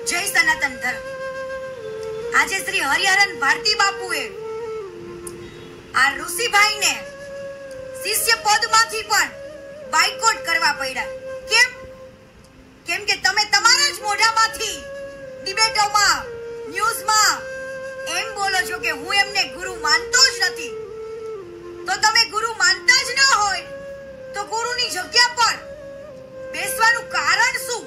જય સનાતન ધર્મ. આજે શ્રી હરિહરન ભારતી બાપુએ આ ઋષિભાઈને શિષ્ય પદમાંથી પણ બાયકોટ કરવા પડ્યા. કેમ કે તમે તમારા જ મોઢામાંથી ડિબેટોમાં, ન્યૂઝમાં એમ બોલો છો કે હું એમને ગુરુ માનતો જ નથી. તો તમે ગુરુ માનતા જ ન હોય તો ગુરુની જગ્યા પર બેસવાનું કારણ શું?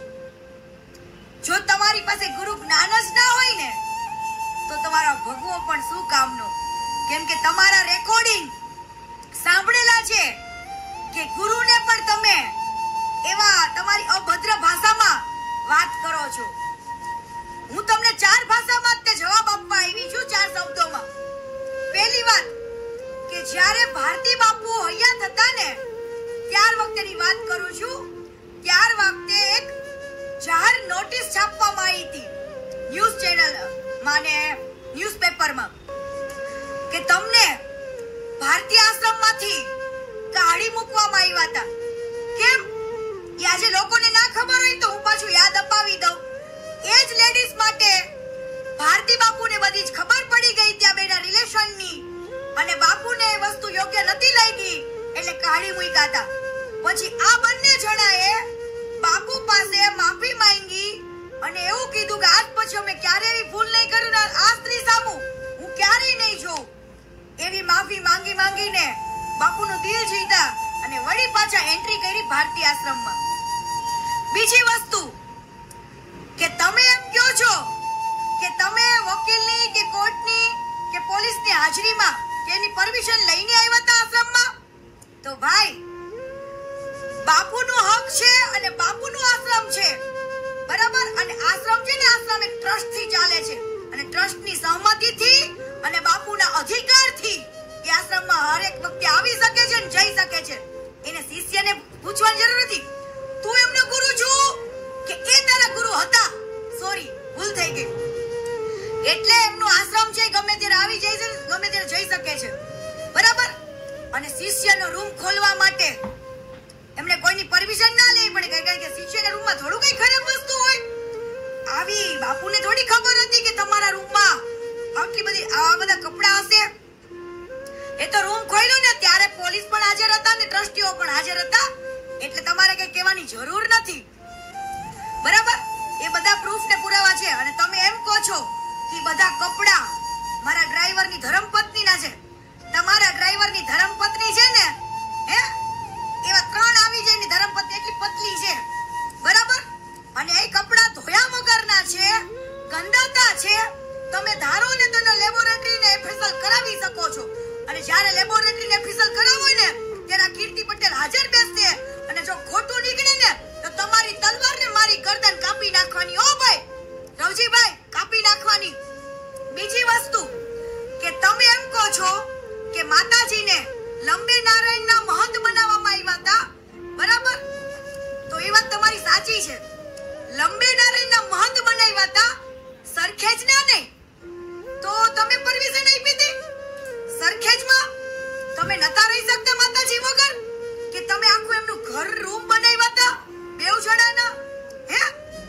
જો તમારી પાસે ગુરુ જ્ઞાન જ ના હોય ને તો તમારો ભગવો પણ શું કામનો? કેમ કે તમારા રેકોર્ડિંગ સાંભળેલા છે કે ગુરુને પણ તમે એવા તમારી અભદ્ર ભાષામાં વાત કરો છો. હું તમને 4 ભાષામાં તે જવાબ આપવા આવી છું, 4 શબ્દોમાં. પહેલી વાત કે જ્યારે ભારતી બાપુ હયાત હતા ને ત્યાર વખતેની વાત કરું છું. ત્યાર વખતે એક જાહેર નોટિસ છાપવામાં આવી હતી ન્યૂઝ ચેનલ માને ન્યૂઝપેપરમાં કે તમને ભારતીય આશ્રમમાંથી કાઢી મૂકવામાં આવ્યા હતા. કેમ? એ આજે લોકોને ના ખબર હોય તો હું પાછું યાદ અપાવી દઉં. એ જ લેડીઝ માટે ભારતી બાપુને બધી જ ખબર પડી ગઈ ત્યાં બેના રિલેશનની, અને બાપુને એ વસ્તુ યોગ્ય નથી લાગી એટલે કાઢી મૂક્યા હતા. પછી આ બંને જણાએ બાપુ પાસે માફી માંગી અને એવું કીધું કે આજ પછી અમે ક્યારે એવી ભૂલ નહીં કરું ને આ સ્ત્રી સામુ હું ક્યારેય નહીં જોઉં. એવી માફી માંગીને બાપુનું દિલ જીતા અને વળી પાછા એન્ટ્રી કરી ભારતીય આશ્રમમાં. બીજી વસ્તુ કે તમે એમ કહો છો કે તમે વકીલની કે કોર્ટની કે પોલીસની હાજરીમાં તેની પરમિશન લઈને આવ્યા હતા આશ્રમમાં. તો ભાઈ બાપુનો હક છે અને બાપુનો આશ્રમ છે, બરાબર? અને આશ્રમ છે ને, આશ્રમ એક ટ્રસ્ટ થી ચાલે છે અને ટ્રસ્ટની સહમતિથી અને બાપુના અધિકારથી એ આશ્રમમાં હરેક વખતે આવી શકે છે અને જઈ શકે છે. એને શિષ્યને પૂછવાની જરૂર નથી તું એમનો ગુરુ છો કે એ તારા ગુરુ હતા. સોરી, ભૂલ થઈ ગઈ. એટલે એમનો આશ્રમ છે, ગમે ત્યારે આવી જાય છે, ગમે ત્યારે જઈ શકે છે, બરાબર? અને શિષ્યનો રૂમ ખોલવા માટે એમને કોઈની પરમિશન ના લેવી પડે, કારણ કે શિષ્યના રૂમમાં થોડું કઈ ખરાબ વસ્તુ હોય. આવી બાપુને થોડી ખબર હતી કે તમારા રૂમમાં આટલી બધી આવા બધા કપડા હશે. એ તો રૂમ ખોલ્યો ને ત્યારે પોલીસ પણ હાજર હતા ને ટ્રસ્ટીઓ પણ હાજર હતા, એટલે તમારે કઈ કહેવાની જરૂર નથી, બરાબર? એ બધા પ્રૂફ ને પુરાવા છે. અને તમે એમ કહો છો કે બધા કપડા મારા ડ્રાઈવરની ધર્મપત્નીના છે. તમારા ડ્રાઈવરની ધર્મપત્ની છે ને, હે, એવા 3 આવી જાય ને ધર્મપત્ની એટલી પતલી છે, બરાબર? અને એ કપડા ધોયા વગરના છે, ગંદાતા છે. તમે ધારો ને તો લેબોરેટરીને એફએસએલ કરાવી શકો છો. અને જ્યારે લેબોરેટરીને એફએસએલ કરાવો ને ત્યારે કીર્તિ પટેલ હાજર બેસશે અને જો ખોટું નીકળે ને તો તમારી તલવારને મારી ગરદન કાપી નાખવાની. ઓ ભાઈ રવજીભાઈ, કાપી નાખવાની. બીજી વસ્તુ કે તમે એમ કહો છો કે માતાજીને લંબે નારાયણના મહંત બનાવવામાં આવ્યા હતા, બરાબર? તો એ વાત તમારી સાચી છે. લંબે નારાયણના મહંત બનાવ્યા હતા, સરખેજના નહીં. તો તમે પરમિશન આપી હતી સરખેજમાં? તમે નતા રહી શકતા માતાજી વગર? કે તમે આખું એમનું ઘર રૂમ બનાવ્યા હતા બેવ જણાના? હે,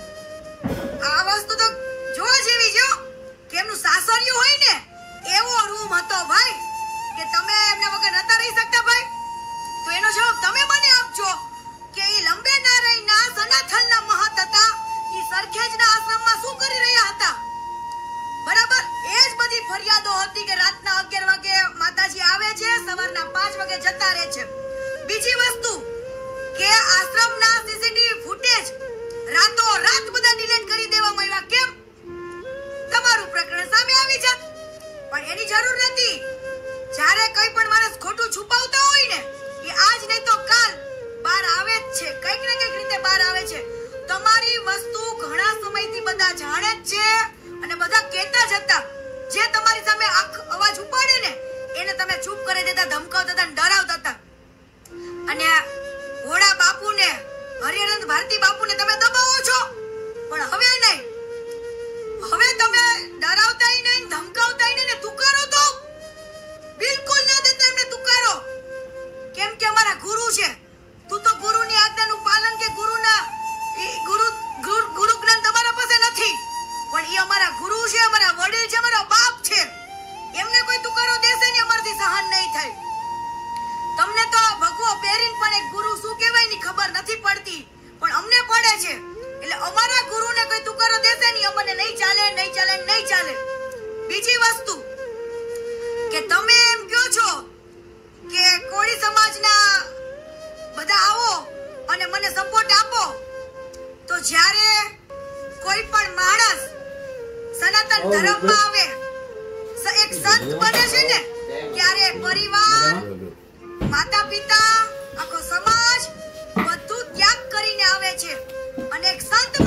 આ વસ્તુ તો જોવા જેવી છે કે એમનું સાસરિયું હોય ને એવો રૂમ હતો ભાઈ, કે તમે એમના વગર નતા રહી શકતા ભાઈ. તો એનો જવાબ તમે મને આપજો કે એ લંબે નારાયણના સનાથલના મહંત હતા, એ સરખેજના આશ્રમમાં શું કરી રહ્યા હતા, બરાબર? એ જ બધી ફરિયાદો હતી કે રાતના 11 વાગે માતાજી આવે છે, સવારના 5 વાગે જતા રહે છે. બીજી વસ્તુ કે આશ્રમના સીસીટીવી ફૂટેજ રાતો રાત બધા ડિલીટ કરી દેવામાં આવ્યા. કેમ? તમારું પ્રકરણ સામે આવી જાત. પણ એની જરૂર નથી. જ્યારે કઈ પણ માણસ ખોટું છુપાવતા હોય ને એ આજ નહીં તો કાલ બહાર આવે જ છે, કઈક ને કઈક રીતે બહાર આવે છે. તમારી વસ્તુ ઘણા સમયથી બધા જાણે જ છે અને બધા કહેતા જ હતા. જે તમારી સામે અવાજ ઉપાડે ને એને તમે ચૂપ કરી દેતા, ધમકાવતા હતા, ડરાવતા હતા. અને ભોળા બાપુને, હરિહરન ભારતી બાપુને તમે દબાવો છો, પણ હવે નહીં. હવે તમે ડરાવતાય નહીં, ધમકાવતાય નહીં ને તુકારો તો બિલકુલ ના દેતા એમને તુકારો. કેમ કે અમારા ગુરુ છે. તું તો ગુરુની આજ્ઞાનું પાલન કે ગુરુ જ્ઞાન તમારા પાસે નથી. એમ નહીં ચાલે. બીજી વસ્તુ કે તમે એમ કહો છો કે કોળી સમાજના બધા આવો અને મને સપોર્ટ આપો, તો જ્યારે કોઈ પણ માણસ સનાતન ધર્મમાં આવે, એક સંત બને છે ને, ત્યારે પરિવાર, માતા પિતા, આખો સમાજ બધું ત્યાગ કરીને આવે છે અને એક સંત